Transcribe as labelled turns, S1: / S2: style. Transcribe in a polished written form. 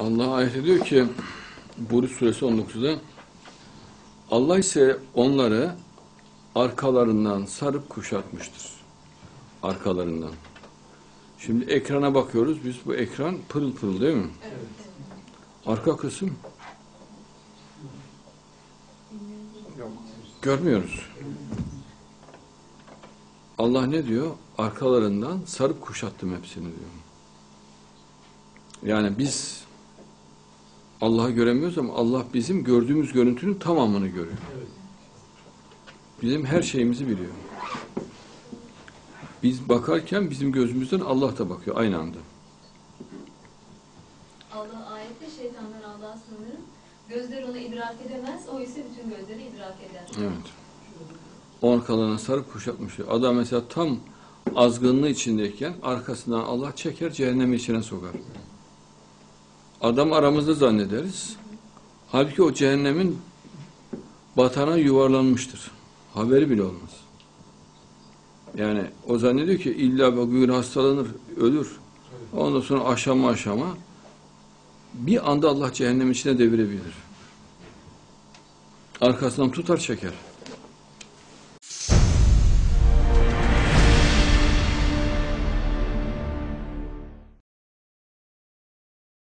S1: Allah ayet ediyor ki Buruç suresi 19'da Allah ise onları arkalarından sarıp kuşatmıştır. Arkalarından. Şimdi ekrana bakıyoruz. Biz bu ekran pırıl pırıl değil mi?
S2: Evet.
S1: Arka kısım
S2: Yok.
S1: görmüyoruz. Allah ne diyor? Arkalarından sarıp kuşattım hepsini diyor. Yani biz Allah'ı göremiyoruz ama Allah bizim gördüğümüz görüntünün tamamını görüyor.
S2: Evet.
S1: Bizim her şeyimizi biliyor. Biz bakarken bizim gözümüzden Allah da bakıyor aynı anda.
S3: Allah ayette şeytanlar Allah'a sığınırım. Gözler onu idrak edemez, o ise bütün gözleri idrak eder.
S1: Evet. O arkalarına sarıp kuşatmış. Adam mesela tam azgınlığı içindeyken arkasından Allah çeker cehennemin içine sokar. Adam aramızda zannederiz. Halbuki o cehennemin batana yuvarlanmıştır. Haberi bile olmaz. Yani o zannediyor ki illa bugün hastalanır, ölür. Ondan sonra aşama bir anda Allah cehennemin içine devirebilir. Arkasından tutar çeker.